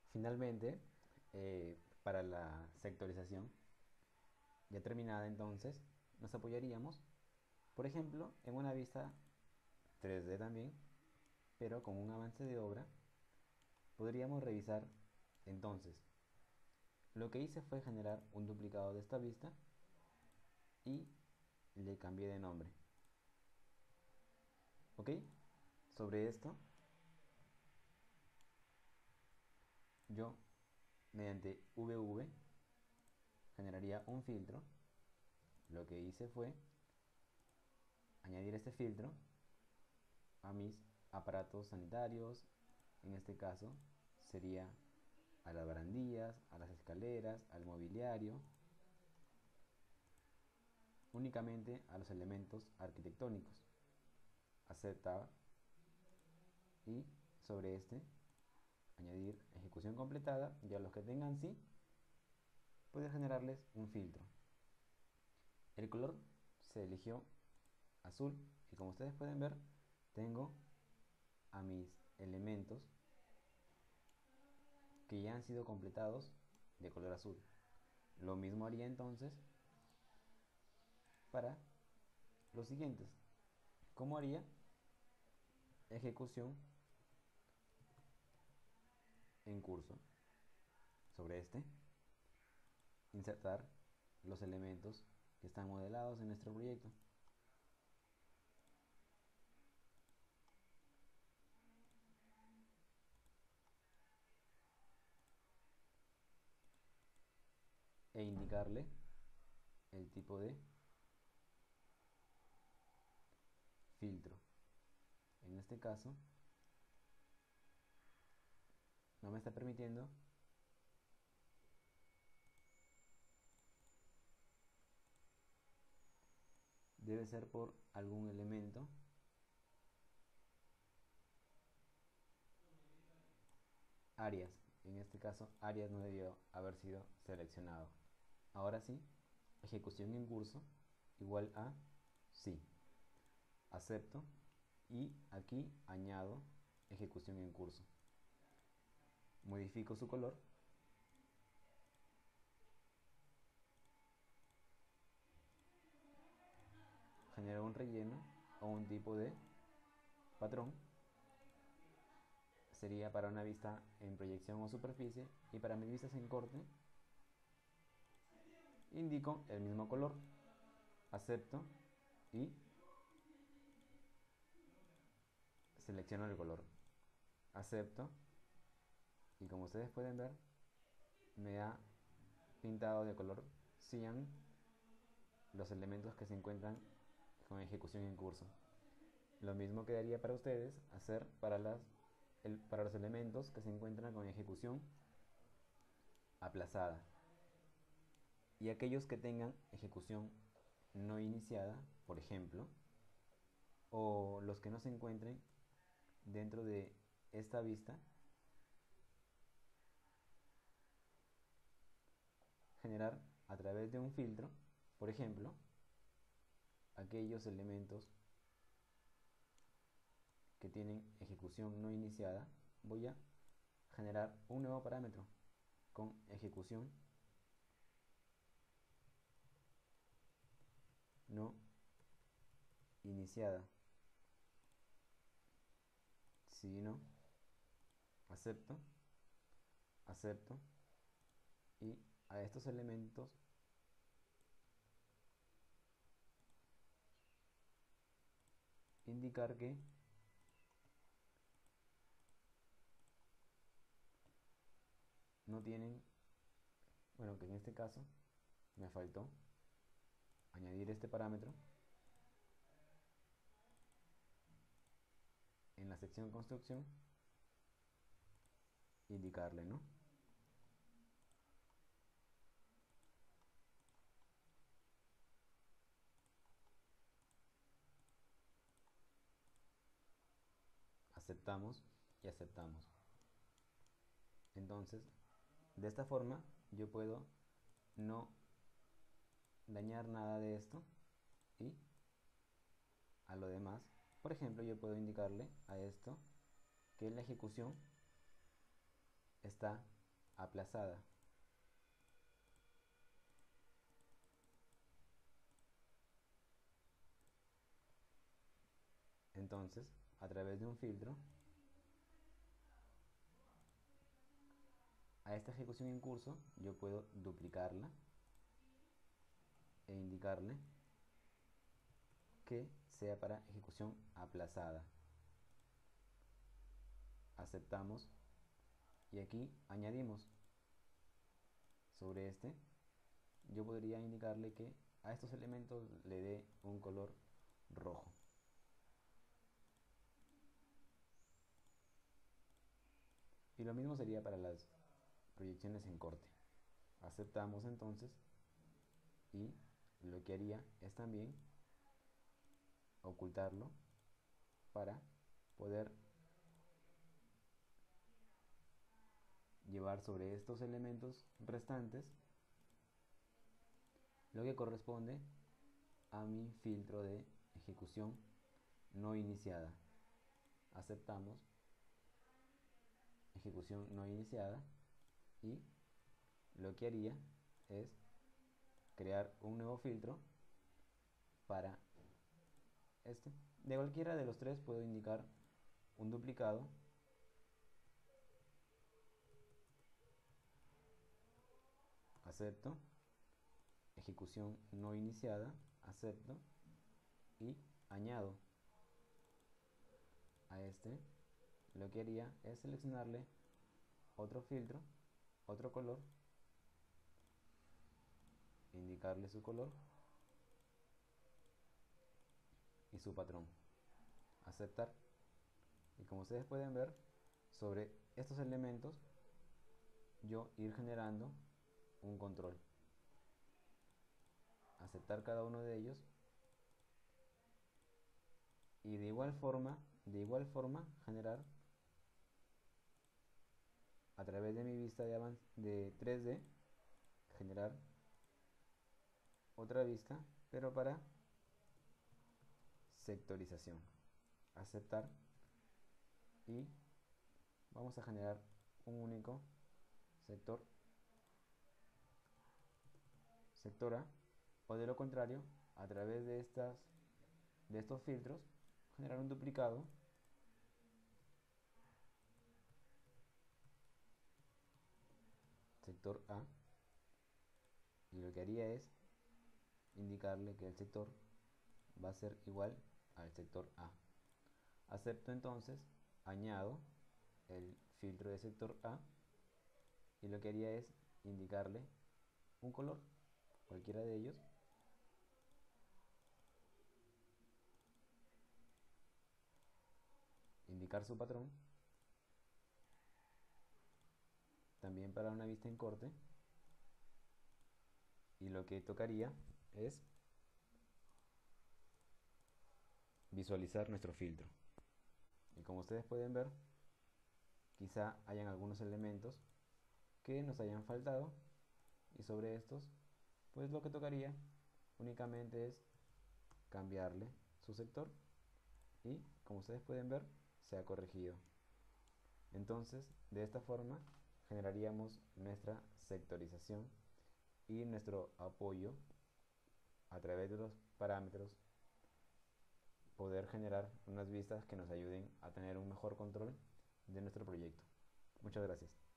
Finalmente, para la sectorización ya terminada, entonces nos apoyaríamos, por ejemplo, en una vista 3D también, pero con un avance de obra. Podríamos revisar entonces. Lo que hice fue generar un duplicado de esta vista y le cambié de nombre. ¿Ok? Sobre esto, yo mediante VV generaría un filtro. Lo que hice fue añadir este filtro a mis aparatos sanitarios. En este caso sería a las barandillas, a las escaleras, al mobiliario, únicamente a los elementos arquitectónicos. Aceptar y sobre este añadir ejecución completada, y a los que tengan sí, puedes generarles un filtro. El color se eligió azul y como ustedes pueden ver, tengo a mis elementos que ya han sido completados de color azul. Lo mismo haría entonces para los siguientes. ¿Cómo haría? Ejecución en curso. Sobre este, insertar los elementos que están modelados en nuestro proyecto. E indicarle el tipo de filtro. En este caso, no me está permitiendo debe ser por algún elemento Arias. En este caso, Arias no debió haber sido seleccionado. Ahora sí, ejecución en curso igual a sí. Acepto y aquí añado ejecución en curso. Modifico su color. Genero un relleno o un tipo de patrón. Sería para una vista en proyección o superficie, y para mis vistas en corte indico el mismo color. Acepto y selecciono el color. Acepto y como ustedes pueden ver, me ha pintado de color cian los elementos que se encuentran con ejecución en curso. Lo mismo quedaría para ustedes hacer para los elementos que se encuentran con ejecución aplazada, y aquellos que tengan ejecución no iniciada, por ejemplo, o los que no se encuentren dentro de esta vista, generar a través de un filtro, por ejemplo, aquellos elementos que tienen ejecución no iniciada. Voy a generar un nuevo parámetro con ejecución no iniciada. Si no, acepto, acepto y a estos elementos indicar que no tienen, bueno, que en este caso me faltó añadir este parámetro en la sección construcción, indicarle, ¿no? Aceptamos y aceptamos. Entonces, de esta forma yo puedo no dañar nada de esto, y a lo demás, por ejemplo, yo puedo indicarle a esto que la ejecución está aplazada. Entonces, a través de un filtro, a esta ejecución en curso yo puedo duplicarla e indicarle que sea para ejecución aplazada. Aceptamos y aquí añadimos. Sobre este yo podría indicarle que a estos elementos le dé un color rojo. Y lo mismo sería para las proyecciones en corte. Aceptamos entonces y lo que haría es también ocultarlo para poder llevar sobre estos elementos restantes lo que corresponde a mi filtro de ejecución no iniciada. Aceptamos, ejecución no iniciada, y lo que haría es crear un nuevo filtro para este. De cualquiera de los tres puedo indicar un duplicado. Acepto, ejecución no iniciada, acepto y añado. A este lo que haría es seleccionarle otro filtro, otro color, indicarle su color y su patrón. Aceptar. Y como ustedes pueden ver, sobre estos elementos yo ir generando un control. Aceptar cada uno de ellos y de igual forma generar a través de mi vista de 3D, generar otra vista, pero para sectorización. Aceptar y vamos a generar un único sector, sector A, o de lo contrario, a través de estos filtros, generar un duplicado sector A, y lo que haría es indicarle que el sector va a ser igual al sector A. Acepto entonces, añado el filtro de sector A y lo que haría es indicarle un color, cualquiera de ellos, indicar su patrón, también para una vista en corte, y lo que tocaría es visualizar nuestro filtro. Y como ustedes pueden ver, quizá hayan algunos elementos que nos hayan faltado, y sobre estos pues lo que tocaría únicamente es cambiarle su sector y como ustedes pueden ver se ha corregido. Entonces de esta forma generaríamos nuestra sectorización y nuestro apoyo a través de los parámetros, poder generar unas vistas que nos ayuden a tener un mejor control de nuestro proyecto. Muchas gracias.